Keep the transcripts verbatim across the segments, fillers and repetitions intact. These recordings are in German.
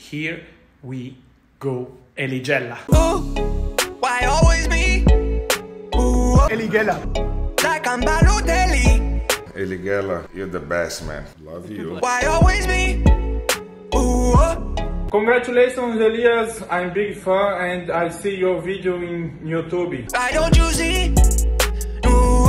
here we go. Eligella. Ooh, why always me? Ooh, Eligella. like I'm Balotelli. Eligella, you're the best, man. Love you. Why always me? Ooh, Congratulations, Elias. I'm big fan and I see your video in YouTube. why don't you see? Ooh,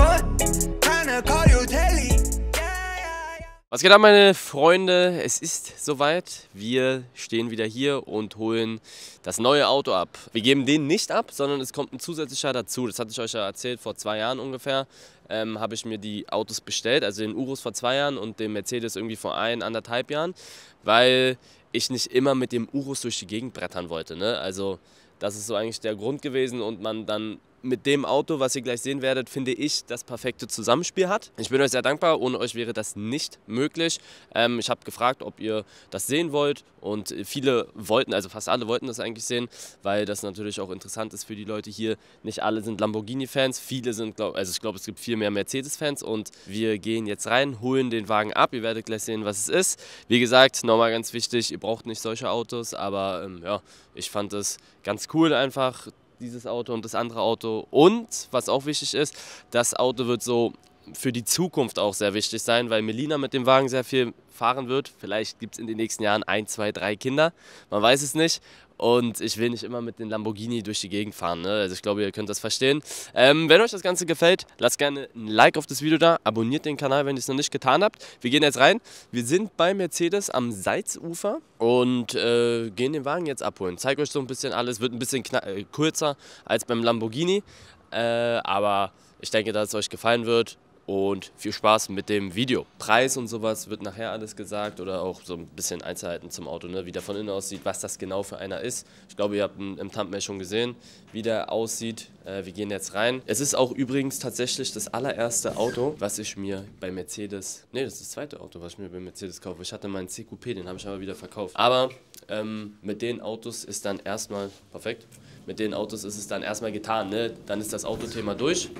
tryna call you Telly. Yeah, yeah, yeah. Was geht ab, meine Freunde? Es ist soweit. Wir stehen wieder hier und holen das neue Auto ab. Wir geben den nicht ab, sondern es kommt ein zusätzlicher dazu. Das hatte ich euch ja erzählt, vor zwei Jahren ungefähr ähm, habe ich mir die Autos bestellt. Also den Urus vor zwei Jahren und den Mercedes irgendwie vor ein, anderthalb Jahren. Weil ich nicht immer mit dem Urus durch die Gegend brettern wollte. Ne? Also das ist so eigentlich der Grund gewesen und man dann mit dem Auto, was ihr gleich sehen werdet, finde ich, das perfekte Zusammenspiel hat. Ich bin euch sehr dankbar, ohne euch wäre das nicht möglich. Ähm, ich habe gefragt, ob ihr das sehen wollt und viele wollten, also fast alle wollten das eigentlich sehen, weil das natürlich auch interessant ist für die Leute hier. Nicht alle sind Lamborghini-Fans, viele sind, glaub, also ich glaube, es gibt viel mehr Mercedes-Fans und wir gehen jetzt rein, holen den Wagen ab. Ihr werdet gleich sehen, was es ist. Wie gesagt, nochmal ganz wichtig, ihr braucht nicht solche Autos, aber ähm, ja, ich fand es ganz cool einfach, dieses Auto und das andere Auto. Und, was auch wichtig ist, das Auto wird so für die Zukunft auch sehr wichtig sein, weil Melina mit dem Wagen sehr viel fahren wird. Vielleicht gibt es in den nächsten Jahren ein, zwei, drei Kinder. Man weiß es nicht. Und ich will nicht immer mit den Lamborghini durch die Gegend fahren. Ne? Also ich glaube, ihr könnt das verstehen. Ähm, wenn euch das Ganze gefällt, lasst gerne ein Like auf das Video da. Abonniert den Kanal, wenn ihr es noch nicht getan habt. Wir gehen jetzt rein. Wir sind bei Mercedes am Salzufer und äh, gehen den Wagen jetzt abholen. Ich zeige euch so ein bisschen alles. Wird ein bisschen äh, kürzer als beim Lamborghini. Äh, aber ich denke, dass es euch gefallen wird. Und viel Spaß mit dem Video. Preis und sowas wird nachher alles gesagt oder auch so ein bisschen Einzelheiten zum Auto, ne? Wie der von innen aussieht, was das genau für einer ist. Ich glaube, ihr habt im Thumbnail schon gesehen, wie der aussieht. Äh, wir gehen jetzt rein. Es ist auch übrigens tatsächlich das allererste Auto, was ich mir bei Mercedes, ne, das ist das zweite Auto, was ich mir bei Mercedes kaufe. Ich hatte meinen C Q P, den habe ich aber wieder verkauft. Aber ähm, mit den Autos ist dann erstmal, perfekt, mit den Autos ist es dann erstmal getan, ne? Dann ist das Autothema durch.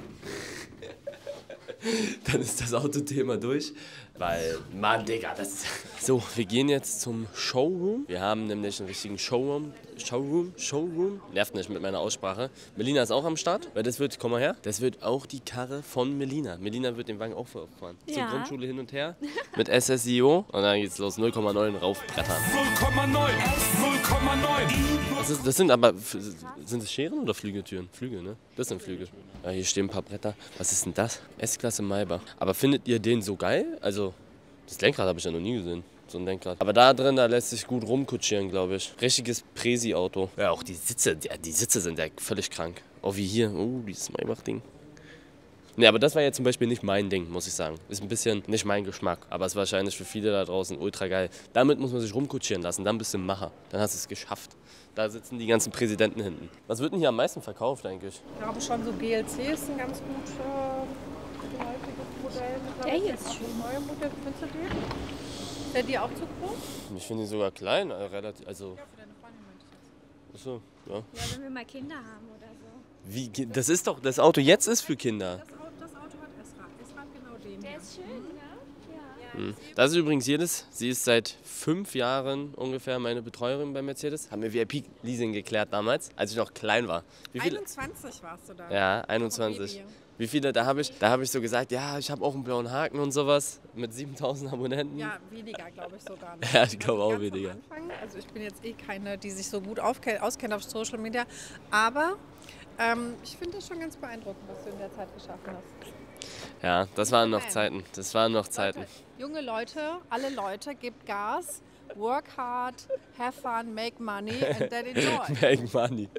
Dann ist das Autothema durch, weil, Mann, Digga, das ist... So, wir gehen jetzt zum Showroom. Wir haben nämlich einen richtigen Showroom. Showroom? Showroom? Nervt nicht mit meiner Aussprache. Melina ist auch am Start, weil das wird, komm mal her, das wird auch die Karre von Melina. Melina wird den Wagen auch fahren. Ja. Zur Grundschule hin und her mit S S I O und dann geht's los, null Komma neun raufbrettern. null Komma neun, null Komma neun. Das, ist, das sind aber, sind das Scheren oder Flügeltüren? Flügel, ne? Das sind Flügel. Ja, hier stehen ein paar Bretter. Was ist denn das? S-Klasse Maybach. Aber findet ihr den so geil? Also, das Lenkrad habe ich ja noch nie gesehen. So ein Lenkrad. Aber da drin, da lässt sich gut rumkutschieren, glaube ich. Richtiges Presi-Auto. Ja, auch die Sitze, die, die Sitze sind ja völlig krank. Auch wie hier. Oh, dieses Maybach-Ding. Ne, aber das war jetzt zum Beispiel nicht mein Ding, muss ich sagen. Ist ein bisschen nicht mein Geschmack, aber ist wahrscheinlich für viele da draußen ultra geil. Damit muss man sich rumkutschieren lassen, dann bist du ein Macher. Dann hast du es geschafft. Da sitzen die ganzen Präsidenten hinten. Was wird denn hier am meisten verkauft eigentlich? Ich glaube schon, so G L C ist ein ganz gut äh, häufiges Modell. Der hier ist schön. Neue Modell, findest du den? Ist der dir auch zu groß? Ich finde ihn sogar klein, also relativ, also... Ja, für deine Freundin möchte ich das. Achso, ja. Ja, wenn wir mal Kinder haben oder so. Wie, das ist doch, das Auto jetzt ist für Kinder. Das Auto, das Auto hat S-Rad. S-Rad genau den. Der hier. ist schön, ne? Ja. Mhm. Das ist übrigens jedes. Sie ist seit fünf Jahren ungefähr meine Betreuerin bei Mercedes. Haben wir V I P-Leasing geklärt damals, als ich noch klein war. Wie viele? einundzwanzig warst du da. Ja, einundzwanzig. Wie viele? Da habe ich, da hab ich so gesagt, ja, ich habe auch einen blauen Haken und sowas mit siebentausend Abonnenten. Ja, weniger, glaube ich sogar. Noch. Ja, ich glaube auch Ganz am weniger. Anfang, also ich bin jetzt eh keine, die sich so gut aufke- auskennt auf Social Media, aber ähm, ich finde das schon ganz beeindruckend, was du in der Zeit geschaffen hast. Ja, das waren noch Zeiten. Das waren noch Zeiten. Leute, junge Leute, alle Leute, gebt Gas, work hard, have fun, make money and then enjoy. Make money.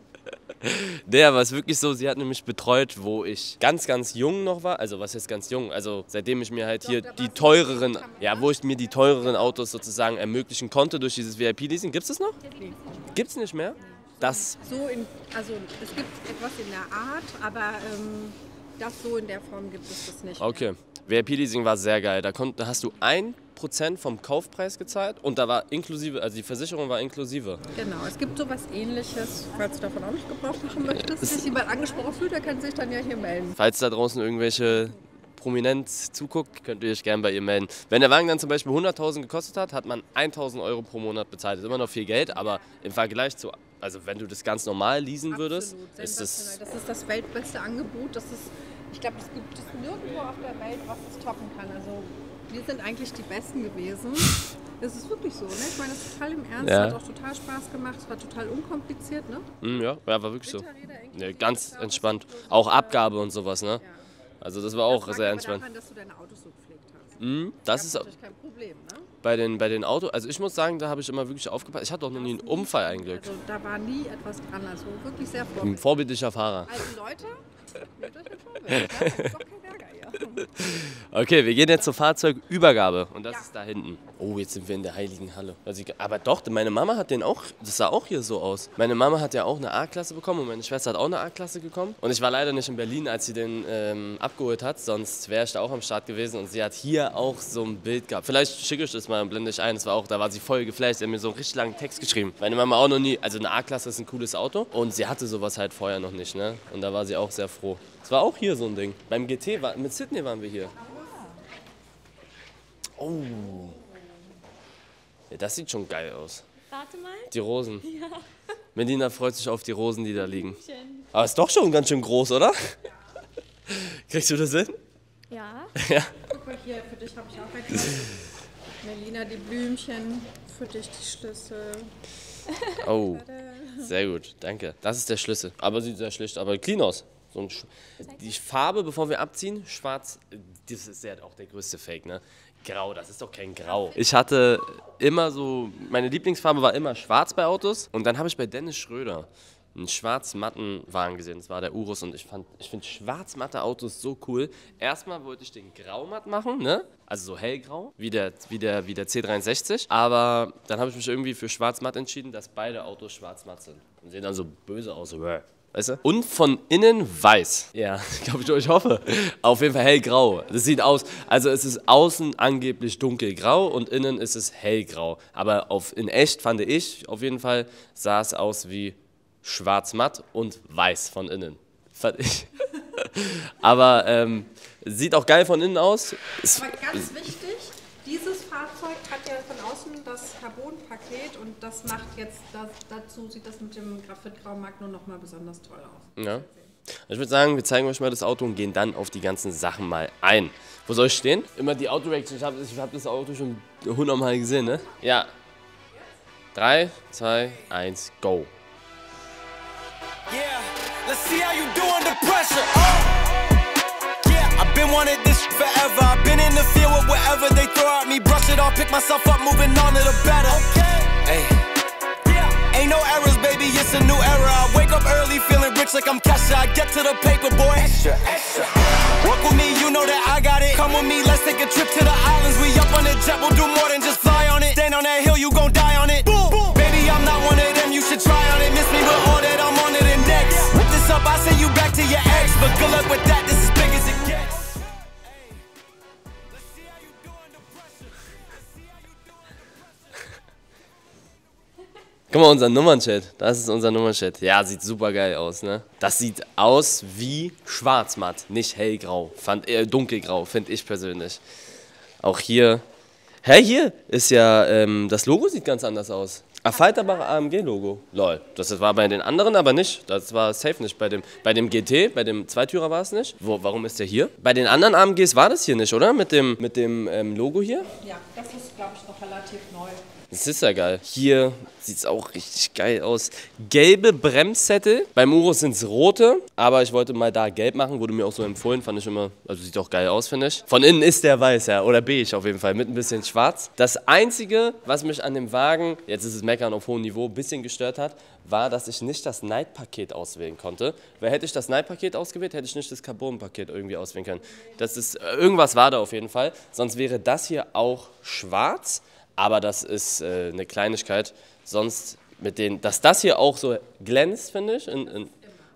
Der war es wirklich so, sie hat nämlich betreut, wo ich ganz, ganz jung noch war. Also was ist ganz jung? Also seitdem ich mir halt hier die teureren, ja, wo ich mir die teureren Autos sozusagen ermöglichen konnte durch dieses V I P-Leasing. Gibt es das noch? Gibt es nicht mehr? Das. So in, also es gibt etwas in der Art, aber ähm, das so in der Form gibt es das nicht. Okay. V I P-Leasing war sehr geil. Da, konnt, da hast du ein Prozent vom Kaufpreis gezahlt und da war inklusive, also die Versicherung war inklusive. Genau, es gibt sowas Ähnliches, falls du davon auch nicht Gebrauch machen möchtest. Wenn sich jemand angesprochen fühlt, der kann sich dann ja hier melden. Falls da draußen irgendwelche prominent zuguckt, könnt ihr euch gerne bei ihr melden. Wenn der Wagen dann zum Beispiel hunderttausend gekostet hat, hat man tausend Euro pro Monat bezahlt. Das ist immer noch viel Geld, aber im Vergleich zu, also wenn du das ganz normal leasen würdest, Absolut, ist das... Das ist das weltbeste Angebot. Das ist, ich glaube, es gibt es nirgendwo auf der Welt, was es toppen kann. Also wir sind eigentlich die Besten gewesen. Das ist wirklich so, ne? Ich meine, das ist total im Ernst. Ja. Hat auch total Spaß gemacht. Es war total unkompliziert, ne? Mm, ja, ja, war wirklich so. Winterräder inklusive, Nee, ganz klar, entspannt. das ist Auch bloß, äh, Abgabe und sowas, ne? Ja. Also das war auch Das sehr lag aber entspannt. daran, dass du deine Autos so gepflegt hast. Mm, das ist auch natürlich kein Problem, ne? bei den, bei den Autos, also ich muss sagen, da habe ich immer wirklich aufgepasst. Ich hatte auch noch nie einen Unfall eigentlich. Also da war nie etwas dran. Also wirklich sehr Ein vorbildlich. vorbildlicher Fahrer. Also Leute, nehmt euch ein Vorbild. Ja? Das ist doch kein Ärger hier. Okay, wir gehen jetzt zur Fahrzeugübergabe und das Ja. ist da hinten. Oh, jetzt sind wir in der Heiligen Halle. Also ich, aber doch, meine Mama hat den auch, das sah auch hier so aus. Meine Mama hat ja auch eine A-Klasse bekommen und meine Schwester hat auch eine A-Klasse bekommen. Und ich war leider nicht in Berlin, als sie den ähm, abgeholt hat, sonst wäre ich da auch am Start gewesen. Und sie hat hier auch so ein Bild gehabt. Vielleicht schicke ich das mal und blende ich ein. Das war auch, da war sie voll geflasht. Sie hat mir so einen richtig langen Text geschrieben. Meine Mama auch noch nie, also eine A-Klasse ist ein cooles Auto und sie hatte sowas halt vorher noch nicht, ne? Und da war sie auch sehr froh. Es war auch hier so ein Ding. Beim G T, war, mit Sydney waren wir hier. Oh. Ja, das sieht schon geil aus. Warte mal. Die Rosen. Ja. Melina freut sich auf die Rosen, die da liegen. Aber ist doch schon ganz schön groß, oder? Kriegst du das hin? Ja. Ja. Guck mal hier, für dich habe ich auch etwas. Melina, die Blümchen, für dich die Schlüssel. Oh, sehr gut, danke. Das ist der Schlüssel. Aber sieht sehr schlicht, aber clean aus. So ein Sch die Farbe, bevor wir abziehen, schwarz, das ist ja auch der größte Fake, ne? Grau, das ist doch kein Grau. Ich hatte immer so, meine Lieblingsfarbe war immer schwarz bei Autos. Und dann habe ich bei Dennis Schröder einen schwarz-matten Wagen gesehen. Das war der Urus und ich fand, ich finde schwarz-matte Autos so cool. Erstmal wollte ich den graumatt machen, ne? Also so hellgrau, wie der, wie der, wie der C dreiundsechzig. Aber dann habe ich mich irgendwie für schwarz-matt entschieden, dass beide Autos schwarz-matt sind. Und sehen dann so böse aus, so, weißt du? Und von innen weiß. Ja, ich glaube, ich hoffe. Auf jeden Fall hellgrau. Das sieht aus, also es ist außen angeblich dunkelgrau und innen ist es hellgrau. Aber auf, in echt, fand ich, auf jeden Fall sah es aus wie schwarz-matt und weiß von innen. Fand ich. Aber ähm, sieht auch geil von innen aus. Es, Aber ganz wichtig, dieses Fahrzeug hat ja von außen das Carbon-Paket und das macht jetzt, das, dazu sieht das mit dem Graphit-Graumark nur noch mal besonders toll aus. ja. Ich würde sagen, wir zeigen euch mal das Auto und gehen dann auf die ganzen Sachen mal ein. Wo soll ich stehen? Immer die Auto-Reaction. Ich habe ich hab das Auto schon hundertmal gesehen, ne? Ja. Drei, zwei, eins, go. Yeah, let's see how you do under pressure. Oh. Yeah, I've been wanting this forever. I've been in the field with whatever they throw at me. Brush it off, pick myself up, moving on to the better. Okay. Hey. Yeah. Ain't no errors, baby, it's a new era. I wake up early, feeling rich like I'm Kesha. I get to the paper, boy. Extra, extra. Work with me, you know that I got it. Come with me, let's take a trip to the islands. We up on the jet, we'll do more than just fly on it. Stand on that hill, you gon' die on it. Boom, boom. Baby, I'm not one of them, you should try on it. Miss me with all that, I'm on to the next. Whip this up, I send you back to your ex. But good luck with that, this is big as it gets. Hey, let's see how you do under pressure. Let's see how you do under pressure. Guck mal, unser Nummernschild. Das ist unser Nummernschild. Ja, sieht super geil aus, ne? Das sieht aus wie schwarzmatt, nicht hellgrau. Fand, äh, dunkelgrau, finde ich persönlich. Auch hier. Hä, hier ist ja, ähm, das Logo sieht ganz anders aus. Erweiterbare A M G-Logo. Lol. Das war bei den anderen aber nicht. Das war safe nicht. Bei dem, bei dem G T, bei dem Zweitürer war es nicht. Wo, warum ist der hier? Bei den anderen A M Gs war das hier nicht, oder? Mit dem, mit dem ähm, Logo hier? Ja, das ist, glaube ich, noch relativ neu. Das ist ja geil. Hier sieht es auch richtig geil aus. Gelbe Bremssättel. Beim Urus sind es rote, aber ich wollte mal da gelb machen. Wurde mir auch so empfohlen, fand ich immer, also sieht auch geil aus, finde ich. Von innen ist der weiß, ja, oder beige auf jeden Fall, mit ein bisschen schwarz. Das Einzige, was mich an dem Wagen, jetzt ist es Meckern auf hohem Niveau, ein bisschen gestört hat, war, dass ich nicht das Night-Paket auswählen konnte. Weil hätte ich das Night-Paket ausgewählt, hätte ich nicht das Carbon-Paket irgendwie auswählen können. Das ist, irgendwas war da auf jeden Fall. Sonst wäre das hier auch schwarz. Aber das ist äh, eine Kleinigkeit. Sonst mit den, dass das hier auch so glänzt, finde ich. In, in,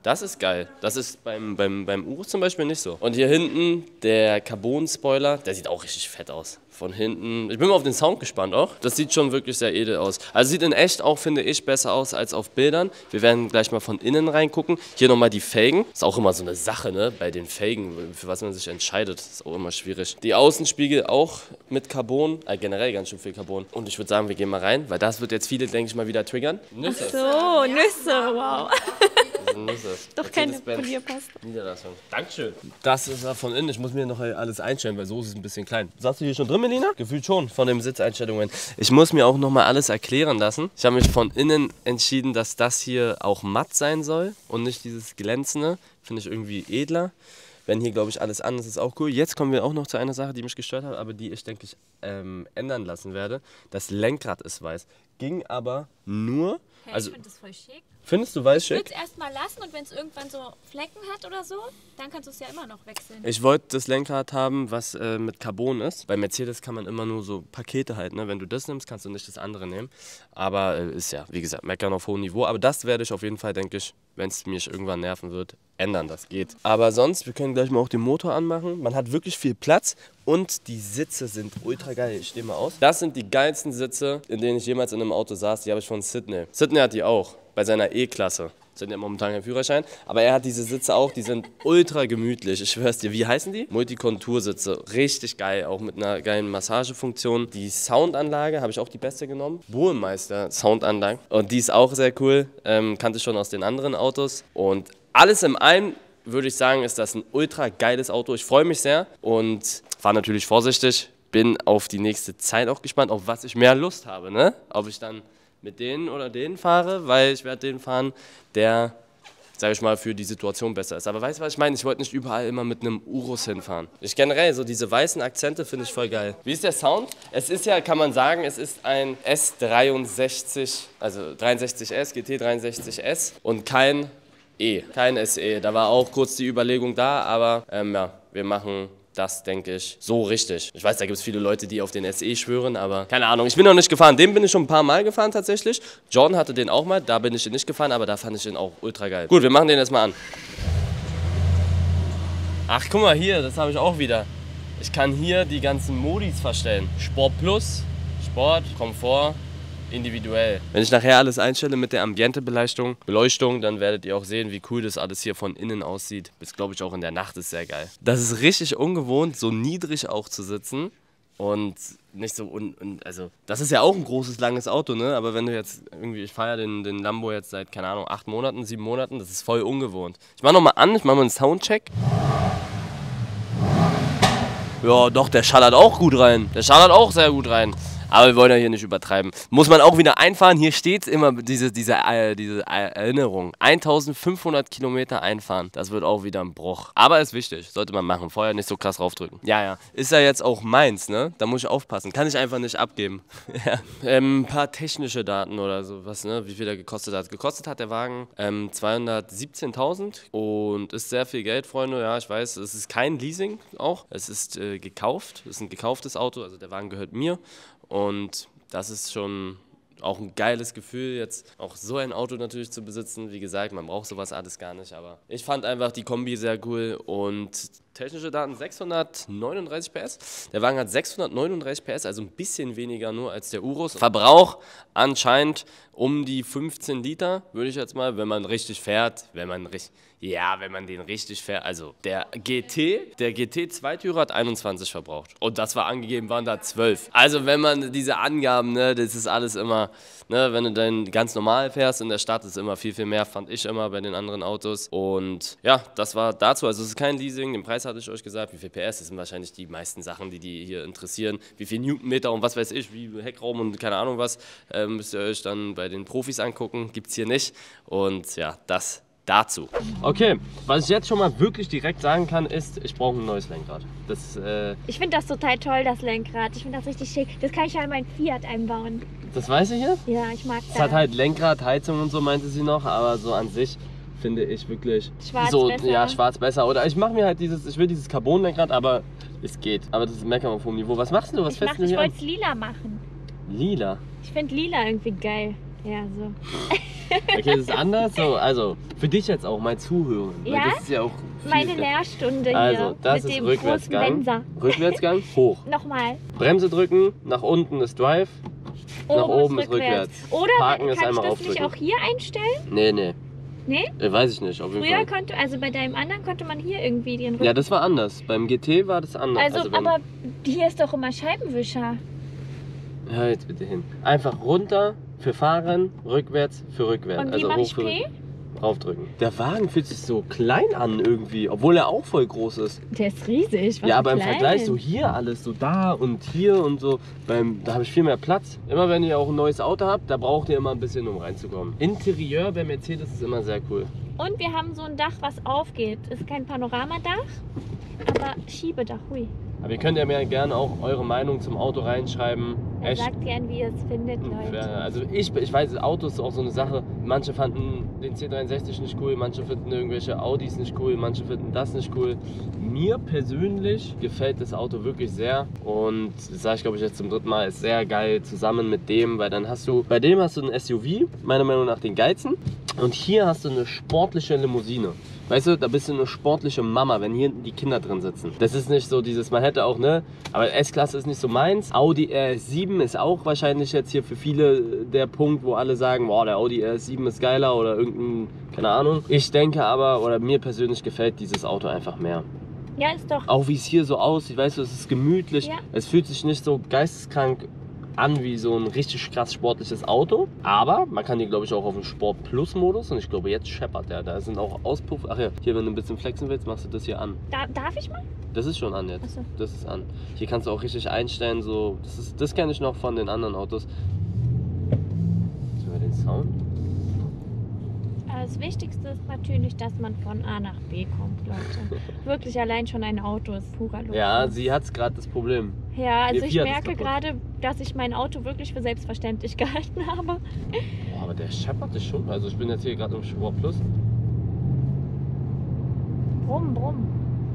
Das ist geil. Das ist beim, beim, beim Urus zum Beispiel nicht so. Und hier hinten der Carbon-Spoiler, der sieht auch richtig fett aus. Von hinten. Ich bin mal auf den Sound gespannt auch. Das sieht schon wirklich sehr edel aus. Also sieht in echt auch, finde ich, besser aus als auf Bildern. Wir werden gleich mal von innen reingucken. Hier nochmal die Felgen. Ist auch immer so eine Sache, ne? Bei den Felgen, für was man sich entscheidet. Ist auch immer schwierig. Die Außenspiegel auch mit Carbon. Äh, generell ganz schön viel Carbon. Und ich würde sagen, wir gehen mal rein, weil das wird jetzt viele, denke ich mal, wieder triggern. Nüsse. So, Nüsse, wow. Nüsse. Doch keine Polierpaste. Niederlassung. Dankeschön. Das ist ja von innen. Ich muss mir noch alles einstellen, weil so ist es ein bisschen klein. Saßt du hier schon drin, Melina? Gefühlt schon von den Sitzeinstellungen. Ich muss mir auch noch mal alles erklären lassen. Ich habe mich von innen entschieden, dass das hier auch matt sein soll und nicht dieses glänzende. Finde ich irgendwie edler. Wenn hier, glaube ich, alles anders ist, auch cool. Jetzt kommen wir auch noch zu einer Sache, die mich gestört hat, aber die ich, denke ich, ähm, ändern lassen werde. Das Lenkrad ist weiß. Ging aber nur... Hey, also, ich finde das voll schick. Findest du weiß Ich schick? würde es erstmal lassen und wenn es irgendwann so Flecken hat oder so, dann kannst du es ja immer noch wechseln. Ich wollte das Lenkrad haben, was äh, mit Carbon ist. Bei Mercedes kann man immer nur so Pakete halten. Ne? Wenn du das nimmst, kannst du nicht das andere nehmen. Aber äh, ist ja, wie gesagt, meckern auf hohem Niveau. Aber das werde ich auf jeden Fall, denke ich, wenn es mich irgendwann nerven wird, ändern. Das geht. Aber sonst, wir können gleich mal auch den Motor anmachen. Man hat wirklich viel Platz und die Sitze sind ultra geil. Ich stehe mal aus. Das sind die geilsten Sitze, in denen ich jemals in einem Auto saß. Die habe ich von Sydney. Sydney hat die auch, bei seiner E-Klasse. Sydney hat momentan keinen Führerschein, aber er hat diese Sitze auch, die sind ultra gemütlich. Ich schwör's dir, wie heißen die? Multikontursitze, richtig geil, auch mit einer geilen Massagefunktion. Die Soundanlage habe ich auch die beste genommen, Burmeister Soundanlage, und die ist auch sehr cool, ähm, kannte ich schon aus den anderen Autos. Und alles in allem würde ich sagen, ist das ein ultra geiles Auto. Ich freue mich sehr und war natürlich vorsichtig, bin auf die nächste Zeit auch gespannt, auf was ich mehr Lust habe, ne? Ob ich dann mit denen oder denen fahre, weil ich werde den fahren, der, sage ich mal, für die Situation besser ist. Aber weißt du, was ich meine? Ich wollte nicht überall immer mit einem Urus hinfahren. Ich generell, so diese weißen Akzente finde ich voll geil. Wie ist der Sound? Es ist ja, kann man sagen, es ist ein S dreiundsechzig, also dreiundsechzig S, G T dreiundsechzig S und kein E, kein S E. Da war auch kurz die Überlegung da, aber ähm, ja, wir machen... Das denke ich so richtig. Ich weiß, da gibt es viele Leute, die auf den S E schwören, aber keine Ahnung. Ich bin noch nicht gefahren. Den bin ich schon ein paar Mal gefahren tatsächlich. Jordan hatte den auch mal, da bin ich ihn nicht gefahren, aber da fand ich den auch ultra geil. Gut, wir machen den jetzt mal an. Ach, guck mal hier, das habe ich auch wieder. Ich kann hier die ganzen Modis verstellen. Sport Plus, Sport, Komfort, individuell. Wenn ich nachher alles einstelle mit der Ambiente-Beleuchtung, Beleuchtung, dann werdet ihr auch sehen, wie cool das alles hier von innen aussieht. Das glaube ich auch in der Nacht ist sehr geil. Das ist richtig ungewohnt, so niedrig auch zu sitzen und nicht so un, un, also das ist ja auch ein großes, langes Auto, ne? Aber wenn du jetzt irgendwie, ich fahre ja den, den Lambo jetzt seit, keine Ahnung, acht Monaten, sieben Monaten, das ist voll ungewohnt. Ich mache nochmal an, ich mache mal einen Soundcheck. Ja, doch, der schallert auch gut rein. Der schallert auch sehr gut rein. Aber wir wollen ja hier nicht übertreiben. Muss man auch wieder einfahren. Hier steht immer diese, diese, äh, diese Erinnerung. eintausendfünfhundert Kilometer einfahren. Das wird auch wieder ein Bruch. Aber ist wichtig. Sollte man machen. Vorher nicht so krass raufdrücken. Ja, ja. Ist ja jetzt auch meins, ne? Da muss ich aufpassen. Kann ich einfach nicht abgeben. Ja. Ähm, ein paar technische Daten oder sowas, ne? Wie viel der gekostet hat. Gekostet hat der Wagen ähm, zweihundertsiebzehntausend und ist sehr viel Geld, Freunde. Ja, ich weiß, es ist kein Leasing auch. Es ist äh, gekauft. Es ist ein gekauftes Auto. Also der Wagen gehört mir. Und das ist schon auch ein geiles Gefühl, jetzt auch so ein Auto natürlich zu besitzen. Wie gesagt, man braucht sowas alles gar nicht, aber ich fand einfach die Kombi sehr cool und technische Daten sechshundertneununddreißig P S. Der Wagen hat sechshundertneununddreißig P S, also ein bisschen weniger nur als der Urus. Verbrauch anscheinend um die fünfzehn Liter, würde ich jetzt mal, wenn man richtig fährt, wenn man richtig... Ja, wenn man den richtig fährt, also der G T, der G T Zweitürer hat einundzwanzig verbraucht und das war angegeben, waren da zwölf. Also wenn man diese Angaben, ne, das ist alles immer, ne, wenn du dann ganz normal fährst in der Stadt, ist immer viel, viel mehr, fand ich immer bei den anderen Autos. Und ja, das war dazu, also es ist kein Leasing, den Preis hatte ich euch gesagt, wie viel P S, das sind wahrscheinlich die meisten Sachen, die die hier interessieren, wie viel Newtonmeter und was weiß ich, wie Heckraum und keine Ahnung was, äh, müsst ihr euch dann bei den Profis angucken, gibt's hier nicht und ja, das dazu. Okay, was ich jetzt schon mal wirklich direkt sagen kann, ist, ich brauche ein neues Lenkrad. Das, äh ich finde das total toll, das Lenkrad. Ich finde das richtig schick. Das kann ich ja in mein Fiat einbauen. Das weiß ich jetzt? Ja, ich mag das. Es hat halt Lenkrad, Heizung und so, meinte sie noch, aber so an sich finde ich wirklich schwarz so, besser. Ja, schwarz besser. Oder ich mache mir halt dieses, ich will dieses Carbon-Lenkrad, aber es geht. Aber das ist meckern auf hohem Niveau. Was machst du? Was ich fährst mach, du ich hier wollte an? es lila machen. Lila? Ich finde lila irgendwie geil. Ja, so. Okay, das ist anders. So, also, für dich jetzt auch mal zuhören. weil Ja? Das ist ja auch viel Meine Lehrstunde hier Also, das mit ist dem Rückwärtsgang. großen Mensa. Rückwärtsgang, hoch. Nochmal. Bremse drücken, nach unten ist Drive, nach oben ist rückwärts. Oder Parken ist kann ich einmal das nicht aufdrücken. auch hier einstellen? Nee, nee. Nee? Äh, weiß ich nicht, auf jeden Früher Fall. konnte, also bei deinem anderen konnte man hier irgendwie den Rücken. Ja, das war anders. Beim G T war das anders. also, beim- aber hier ist doch immer Scheibenwischer. Hör jetzt bitte hin. Einfach runter für Fahren, rückwärts für rückwärts. Und wie also mach hoch ich für P? rück- Raufdrücken. Der Wagen fühlt sich so klein an irgendwie, obwohl er auch voll groß ist. Der ist riesig. Was ja, für aber im klein. Vergleich so hier alles, so da und hier und so, beim, da habe ich viel mehr Platz. Immer wenn ihr auch ein neues Auto habt, da braucht ihr immer ein bisschen, um reinzukommen. Interieur bei Mercedes ist immer sehr cool. Und wir haben so ein Dach, was aufgeht. Ist kein Panoramadach, aber Schiebedach. Hui. Aber ihr könnt ja mir gerne auch eure Meinung zum Auto reinschreiben. Er Echt. sagt gern, wie ihr es findet, Leute. Also ich, ich weiß, Auto ist auch so eine Sache. Manche fanden den C dreiundsechzig nicht cool, manche finden irgendwelche Audis nicht cool, manche finden das nicht cool. Mir persönlich gefällt das Auto wirklich sehr und das sage ich glaube ich jetzt zum dritten Mal, ist sehr geil zusammen mit dem, weil dann hast du, bei dem hast du ein S U V, meiner Meinung nach den geilsten, und hier hast du eine sportliche Limousine. Weißt du, da bist du eine sportliche Mama, wenn hier die Kinder drin sitzen. Das ist nicht so dieses, man hätte auch, ne, aber S-Klasse ist nicht so meins. Audi R S sieben ist auch wahrscheinlich jetzt hier für viele der Punkt, wo alle sagen, boah, der Audi R S sieben ist geiler oder irgendein, keine Ahnung. Ich denke aber, oder mir persönlich gefällt dieses Auto einfach mehr. Ja, ist doch. Auch wie es hier so aussieht, weißt du, es ist gemütlich. Ja. Es fühlt sich nicht so geisteskrank an wie so ein richtig krass sportliches Auto. Aber man kann hier, glaube ich, auch auf den Sport Plus Modus. Und ich glaube, jetzt scheppert der. Da sind auch Auspuff. Ach ja, hier, wenn du ein bisschen flexen willst, machst du das hier an. Da, darf ich mal? Das ist schon an jetzt. Ach so. Das ist an. Hier kannst du auch richtig einstellen. So, das ist, das kenne ich noch von den anderen Autos. Sehen wir den Sound? Das Wichtigste ist natürlich, dass man von A nach B kommt, Leute. Wirklich allein schon ein Auto ist purer Luxus. Ja, sie hat gerade das Problem. Ja, also Ihr ich Fiat ist merke kaputt. gerade, dass ich mein Auto wirklich für selbstverständlich gehalten habe. Boah, aber der scheppert dich schon. Also ich bin jetzt hier gerade im Sport Plus. Brumm, brumm.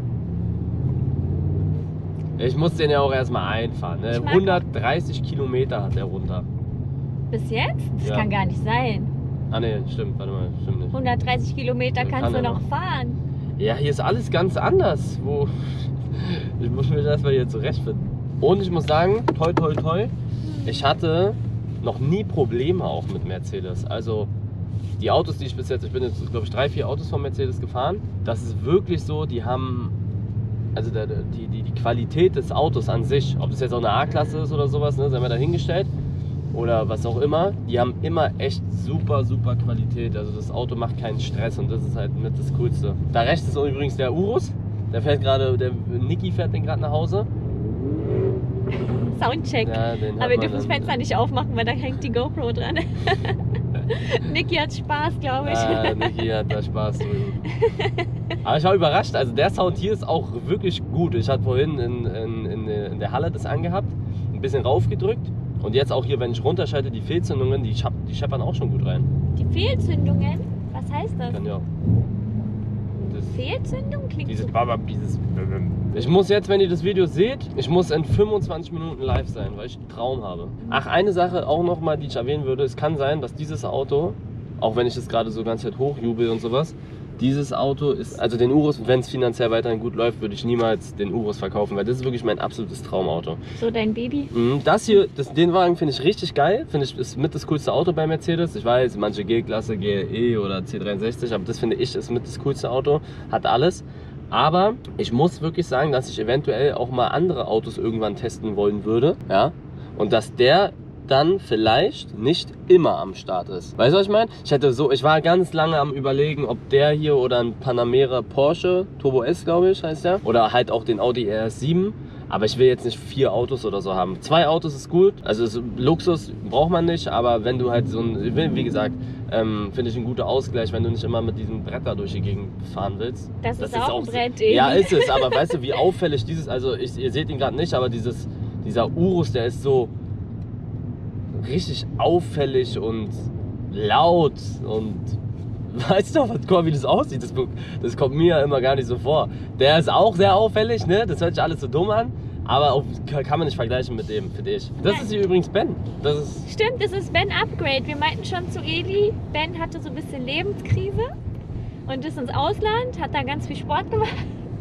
Ich muss den ja auch erstmal einfahren. Ne? Ich mag- hundertdreißig Kilometer hat der runter. Bis jetzt? Das Ja. kann gar nicht sein. Ah ne, stimmt, warte mal, stimmt nicht. hundertdreißig Kilometer Kann kannst du er noch noch. fahren. Ja, hier ist alles ganz anders. Wo ich muss mich erstmal hier zurechtfinden. Und ich muss sagen, toi toi toi, ich hatte noch nie Probleme auch mit Mercedes. Also die Autos, die ich bis jetzt, ich bin jetzt glaube ich drei, vier Autos von Mercedes gefahren. Das ist wirklich so, die haben, also der, der- die, die, die Qualität des Autos an sich, ob es jetzt auch eine A-Klasse ist oder sowas, ne, sei mal dahingestellt. Oder was auch immer, die haben immer echt super, super Qualität. Also das Auto macht keinen Stress und das ist halt mit das Coolste. Da rechts ist übrigens der Urus. Der fährt gerade, der Niki fährt den gerade nach Hause. Soundcheck. Ja, den hat Aber wir man dürfen das dann- Fenster nicht aufmachen, weil da hängt die GoPro dran. Niki hat Spaß, glaube ich. Ah, Niki hat da Spaß drüben. Aber ich war überrascht, also der Sound hier ist auch wirklich gut. Ich hatte vorhin in, in, in, in der Halle das angehabt, ein bisschen raufgedrückt. Und jetzt auch hier, wenn ich runterschalte, die Fehlzündungen, die, schapp, die scheppern auch schon gut rein. Die Fehlzündungen? Was heißt das? Kann ja. Das, Fehlzündung klingt dieses so. Babab, dieses Ich muss jetzt, wenn ihr das Video seht, ich muss in fünfundzwanzig Minuten live sein, weil ich einen Traum habe. Ach, eine Sache auch nochmal, die ich erwähnen würde. Es kann sein, dass dieses Auto, auch wenn ich das gerade so ganz Zeit hochjubel und sowas, dieses Auto ist, also den Urus, wenn es finanziell weiterhin gut läuft, würde ich niemals den Urus verkaufen, weil das ist wirklich mein absolutes Traumauto. So dein Baby? Mhm, Das hier, das, den Wagen finde ich richtig geil, finde ich, ist mit das coolste Auto bei Mercedes. Ich weiß, manche G-Klasse, G L E oder C dreiundsechzig, aber das finde ich ist mit das coolste Auto, hat alles. Aber ich muss wirklich sagen, dass ich eventuell auch mal andere Autos irgendwann testen wollen würde, ja, und dass der dann vielleicht nicht immer am Start ist. Weißt du, was ich meine? Ich hätte so, ich war ganz lange am Überlegen, ob der hier oder ein Panamera Porsche Turbo S, glaube ich, heißt der, oder halt auch den Audi R S sieben. Aber ich will jetzt nicht vier Autos oder so haben. Zwei Autos ist gut, also ist Luxus braucht man nicht, aber wenn du halt so ein, wie gesagt, ähm, finde ich ein guter Ausgleich, wenn du nicht immer mit diesem Bretter durch die Gegend fahren willst. Das, ist auch ein Brett, ey. Ja, ist es, aber weißt du, wie auffällig dieses, also ich, ihr seht ihn gerade nicht, aber dieses, dieser Urus, der ist so richtig auffällig und laut und weißt du, was, wie das aussieht? Das, das kommt mir ja immer gar nicht so vor. Der ist auch sehr auffällig, ne? Das hört sich alles so dumm an, Aber auch, kann man nicht vergleichen mit dem, finde ich. Das Nein. ist hier übrigens Ben. Das ist Stimmt, das ist Ben Upgrade. Wir meinten schon zu Eli, Ben hatte so ein bisschen Lebenskrise und ist ins Ausland, hat da ganz viel Sport gemacht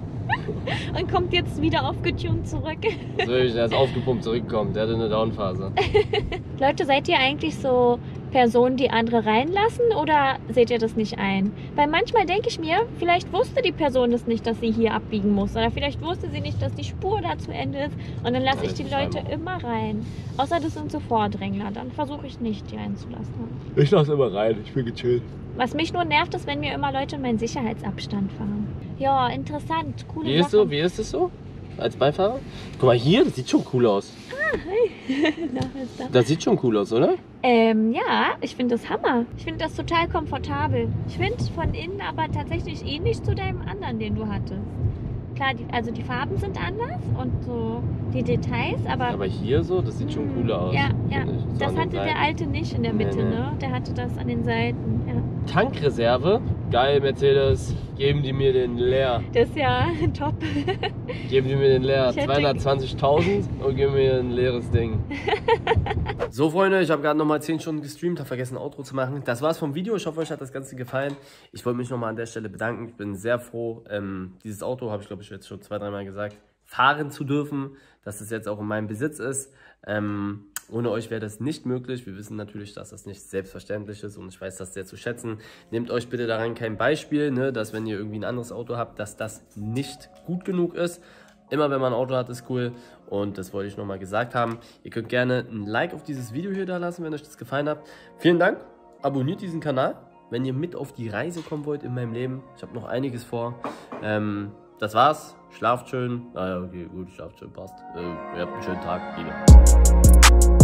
und kommt jetzt wieder aufgetunt zurück. so, er ist aufgepumpt zurückgekommen. Der hatte eine Downphase. Leute, seid ihr eigentlich so Personen, die andere reinlassen oder seht ihr das nicht ein? Weil manchmal denke ich mir, vielleicht wusste die Person das nicht, dass sie hier abbiegen muss. Oder vielleicht wusste sie nicht, dass die Spur da zu Ende ist. Und dann lasse ich die Leute immer rein. Außer das sind so Vordrängler. Dann versuche ich nicht, die einzulassen. Ich lasse immer rein. Ich bin gechillt. Was mich nur nervt, ist, wenn mir immer Leute in meinen Sicherheitsabstand fahren. Ja, interessant. Coole Wie ist, Sache. so, wie ist es so als Beifahrer? Guck mal hier, das sieht schon cool aus. Ah, hi. Na, was ist da? Das sieht schon cool aus, oder? Ähm, ja, ich finde das Hammer. Ich finde das total komfortabel. Ich finde von innen aber tatsächlich ähnlich zu deinem anderen, den du hattest. Klar, die, also die Farben sind anders und so die Details, aber... Aber hier so, das sieht schon cooler aus. Ja, ja. finde ich. So Das an den hatte der Seiten. alte nicht in der Nee, Mitte, nee. ne? Der hatte das an den Seiten, ja. Tankreserve. Geil, Mercedes. Geben die mir den leer. Das ist ja top. Geben die mir den leer. Ich hätte- zweihundertzwanzigtausend und geben mir ein leeres Ding. So, Freunde, ich habe gerade nochmal zehn Stunden gestreamt, habe vergessen, ein Outro zu machen. Das war's vom Video. Ich hoffe, euch hat das Ganze gefallen. Ich wollte mich nochmal an der Stelle bedanken. Ich bin sehr froh, ähm, dieses Auto, habe ich glaube ich jetzt schon zwei, dreimal gesagt, fahren zu dürfen, dass es jetzt auch in meinem Besitz ist. Ähm, ohne euch wäre das nicht möglich. Wir wissen natürlich, dass das nicht selbstverständlich ist und ich weiß das sehr zu schätzen. Nehmt euch bitte daran kein Beispiel, ne, dass wenn ihr irgendwie ein anderes Auto habt, dass das nicht gut genug ist. Immer wenn man ein Auto hat, ist cool und das wollte ich nochmal gesagt haben. Ihr könnt gerne ein Like auf dieses Video hier da lassen, wenn euch das gefallen hat. Vielen Dank, abonniert diesen Kanal, wenn ihr mit auf die Reise kommen wollt in meinem Leben. Ich habe noch einiges vor. Ähm, das war's, schlaft schön. Ah ja, okay, gut, schlaft schön, passt. Äh, ihr habt einen schönen Tag, wieder.